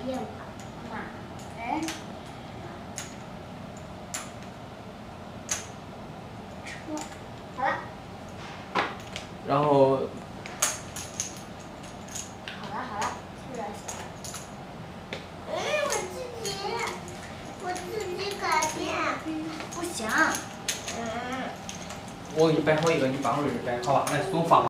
变化。马儿。车。好了。 然后。 好了，是了。我自己改变。不行。 我给你摆好一个，你帮会儿摆，好吧？来，送放。